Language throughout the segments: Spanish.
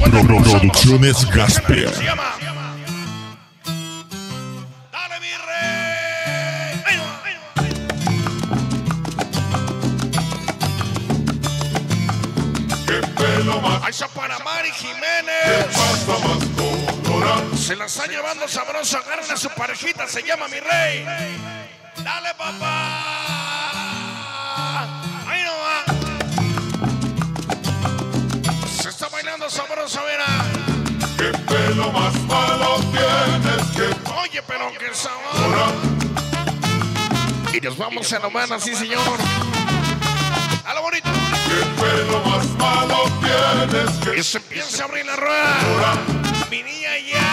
Producciones Gasper. Dale, mi rey. Ahí no, ahí no. Qué pelo más, Ahí está para Mari qué Jiménez. pasa más colorado. Se la está llevando sabroso. Agarren a su parejita. Se llama mi rey. Dale, papá. Ahí no va. Se está bailando sabroso, mira. Qué pelo más malo tienes, que Oye, pero qué sabor. Y nos vamos a Nomana, sí, señor. A lo bonito. qué pelo más malo tienes, que Y se empieza a abrir la rueda. Mi niña ya.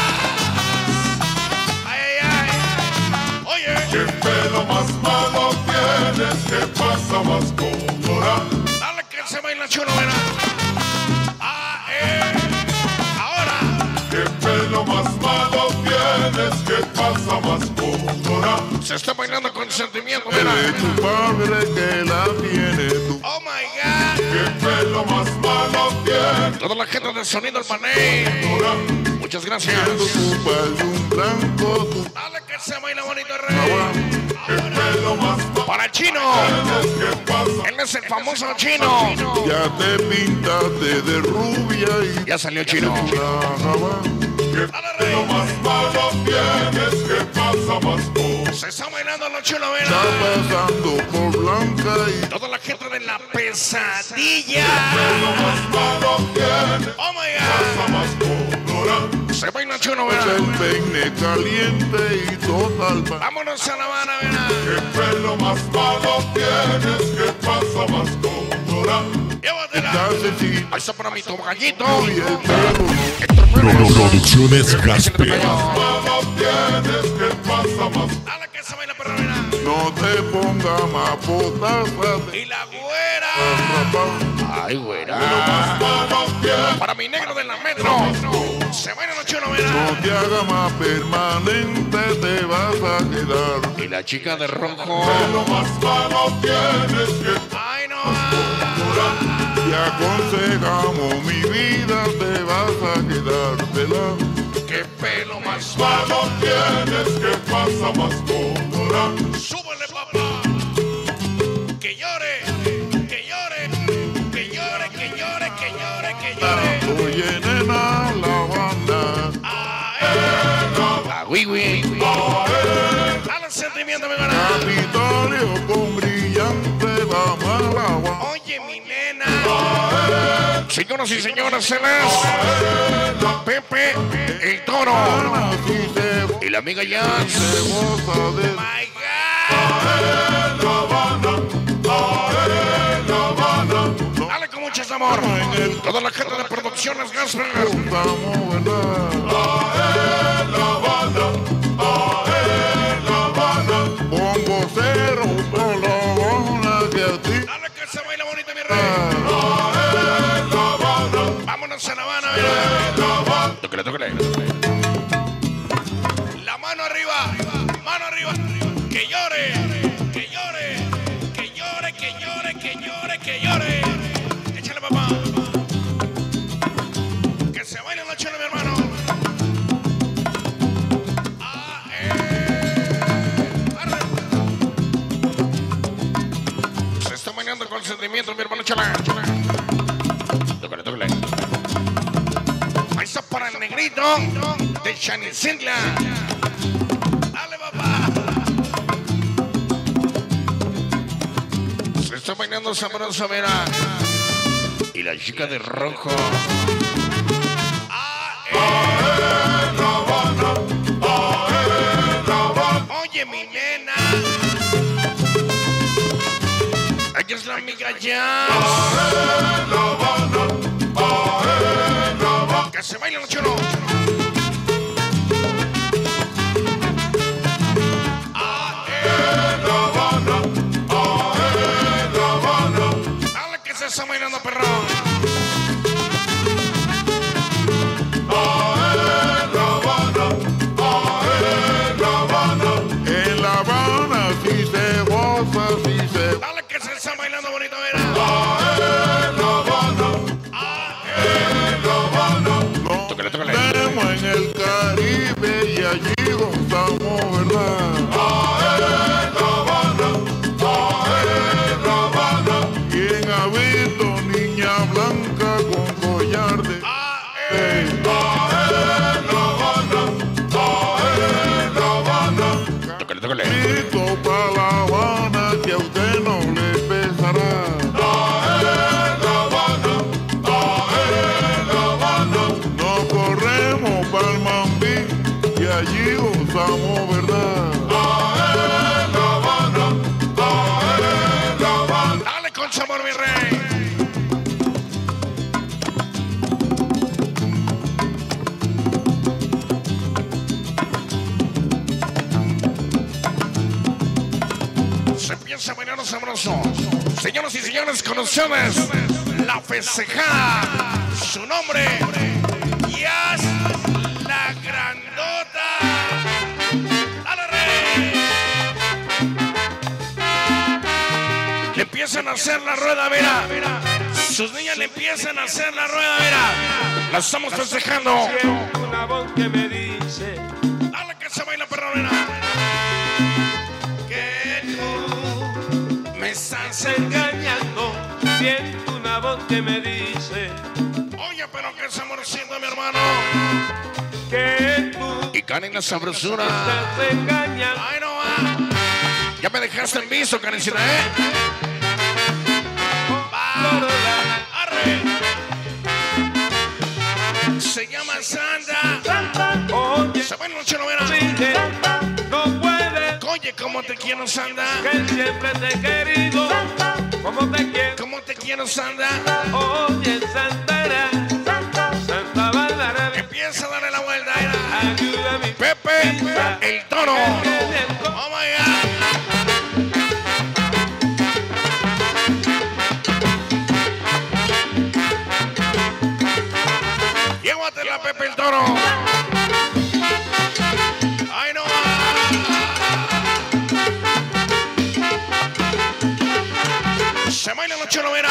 Ay, ay, ay. Oye. qué pelo más malo tienes, que pasa más colorado. Dale que se baila chulo, mira. Ah, ahora. Qué pelo más malo tienes, que pasa más colorado. Se está bailando con sentimiento, mira. De tu padre que la tiene tú. Oh my God. Qué pelo más malo tienes, Toda la gente del sonido del Mané. Muchas gracias. Tu padre un blanco, tu Dale que se baila bonito, rey. qué pelo más malo Para el chino. tienes, que pasa. Él es el famoso chino. ya te pintaste de rubia y Ya salió chino. la jabá. Qué Dale, pelo rey. más malo tienes, que pasa más colorado. Se está bailando los chulos, Está mira. pasando por blanca y Toda la gente de la pesadilla. Pelo más malo tienes, Oh my pasa God. más colorado. Se baila chulo, el mira. peine caliente y total pa- Vámonos a La Habana, mira. Qué pelo más malo tienes, que pasa más colorado. Llévatela. Calcetín Ahí está para mi tocallito. y el pelo Producciones Gasper. Malo tienes, que pasa más. Dale que se baila, perro, mira. no te ponga más potazas de Y la güera. rapaz. Ay, güera. Malo tienes, Para mi negro de la metro. Se baila los chulos, mira. No te haga más permanente, te vas a quedar. Y la chica de rojo. pelo más malo tienes, que Ay, no. Te aconsejamos, mi vida, te vas a quedar pelado. Qué pelo más malo tienes, que pasa más colorado. Súbele, papá. Que llore, que llore, que llore, que llore, que llore, que llore. Oye, nena, la banda. Ah, güey, güey. Dale el sentimiento, mi hermana. Capitolio con brillante, vamos al agua. Oye, mi nena. Señoras y señores, él es Pepe el Toro. Así se Y la amiga Jazz. goza de My God. Dale con mucho amor. Toda la gente de producciones Gasper. estamos, ¿verdad? Pongo cero, colorona que a ti. Dale que se baila bonito, mi rey. Vámonos a La Habana, mira. Tóquele, tóquele. La mano arriba, mano arriba. Que llore, que llore, que llore, que llore, que llore, que llore. Échale, papá. Que se baile la chula, mi hermano. Arre. Se está bailando con sentimiento, mi hermano. Chala, chala. Tócale, tócale. Ahí está para el negrito de Chanicintla. Dale, papá. Se está bailando sabroso, mira. Y la chica de rojo. Oye, mi nena. Aquí es la amiga Jazz. Que se baila los chulos. Dale que se está bailando, perro. En La Habana si se goza, si se Dale que se está bailando bonito, mira. usamos, ¿verdad? ¿Quién ha visto niña blanca con collar de... Tócale. Grito pa' La Habana que a usted no le pesará. Nos corremos pa'l Mambí y allí gozamos, ¿verdad? Dale con sabor, mi rey. Se empieza a bailar sabroso. Señoras y señores, con ustedes, la festejada. Su nombre, Jazz la Grandota. ¡Dale, rey! Le empiezan a hacer la rueda, mira. Sus niñas le empiezan a hacer la rueda, mira. La estamos festejando. Una voz que me dice Dale que se baila, perronera. Me estás engañando, siento una voz que me dice Oye, pero que saborcito, mi hermano. que tú Y Karen la sabrosura. estás engañando. Ay, no va. Ya me dejaste en visto, Karencita, ¿eh? Va. Arre. Se llama Sandra. Oye, Se va en noche novena. dije, no puedes, Oye, cómo te quiero, Sandra. que siempre te he querido, como te quiero. Cómo te quiero, Sandra. Oye, Santana, Santa Bárbara, Empieza a darle la vuelta, era. ayúdame. Pepe, el toro. Oh my God. Llévatela, Pepe el toro. Ay, no. Se baila la cholovera.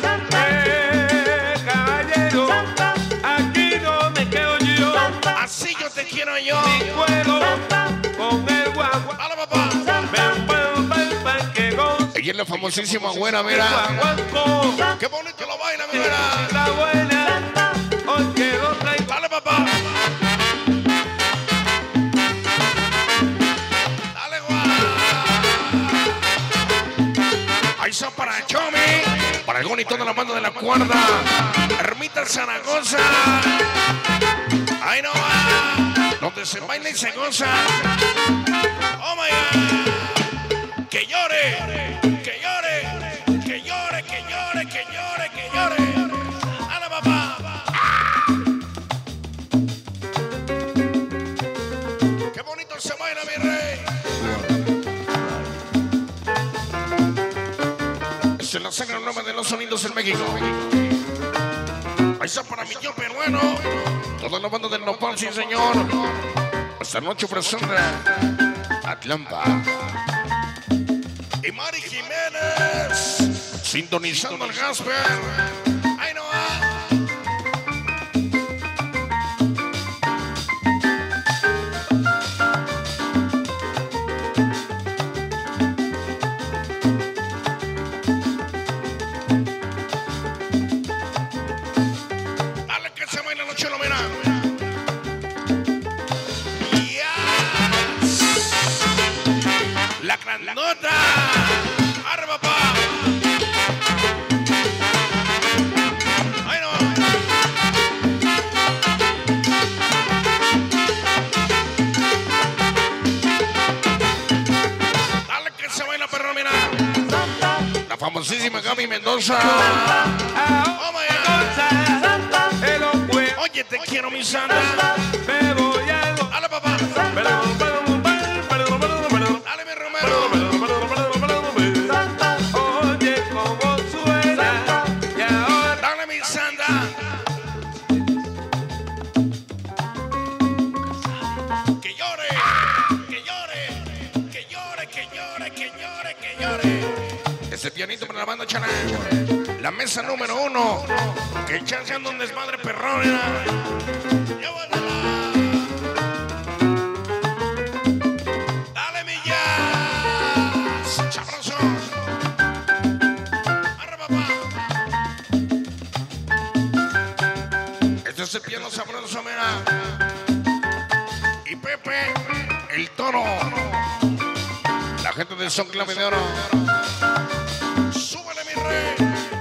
Caballero, aquí no me quedo yo. Así yo te quiero yo. Si puedo, con el guagua, Dale, papá. me puedo ver que goce. Ella es la famosísima güera, mira. Guaguancó, Qué bonito lo baila, mi güera. la buena, hoy quiero traer. Dale, papá. Dale, guau. Ahí son para Chomi, para el Goni, toda la banda de la cuerda. Ermita Zaragoza. Ahí no va. Donde se baila y se goza. Oh my God. Que llore, que llore, que llore, que llore, que llore, que llore. Dale, papá. Qué bonito se baila, mi rey. Se la sangre el nombre de los sonidos en México. Ahí está para mi yo peruano. Toda la banda del Nopal, sí, señor. Esta noche presenta Atlanta. Y Mari Jiménez, sintonizando el Gasper. Ahí no va. Dale que se baila la chelomera. Yes. La grandota. Arre, papá. Ahí no va. Dale que se baila, perro, mira. La famosísima Gaby Mendoza. Oh my God. Oye, te quiero, mi Sandra. Me voy a lo. Dale, papá. Dale, mi Romero. Oye, cómo suena. Y ahora Dale, mi Sandra. Que llore, que llore, que llore, que llore, que llore, que llore. Ese pianito para la banda Chana. La mesa número 1. Que chanceando un desmadre perrón. Llévatela. Este es el piano sabroso, mira. Y Pepe, el toro. La gente del Son Clave de Oro. Súbele, mi rey.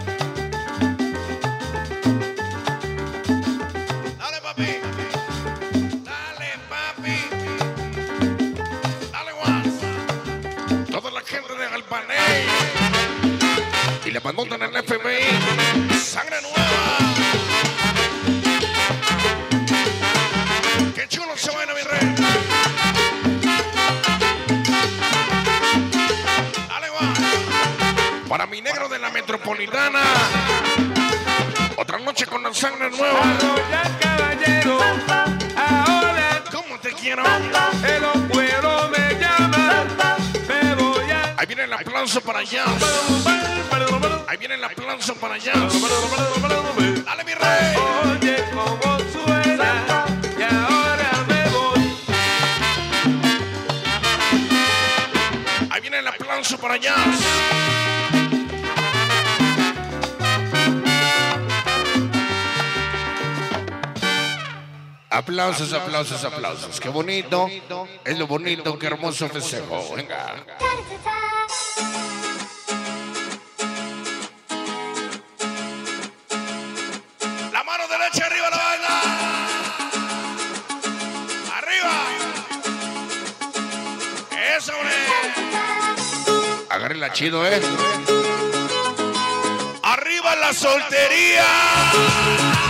Dale, papi. Dale, papi. Dale, guas. Toda la gente de Galpaney. Y le mandó en el FBI. Sangre nueva. Qué chulo se baila, mi rey. Dale, guas. Para mi negro de la metropolitana. Otra noche con la sangre nueva. Caballero, ahora ¿Cómo te quiero? el pueblo me llama. Me voy a. Ahí viene el aplauso para allá. Ahí viene el aplauso para allá. Dale, mi rey. Oye, como suena. Y ahora me voy. Ahí viene el aplauso para allá. Aplausos, aplausos, aplausos. Qué bonito. Es lo bonito, qué hermoso festejo. Venga. La mano derecha arriba, la banda. Arriba. Eso, hombre. Agárrenla chido, Arriba la soltería.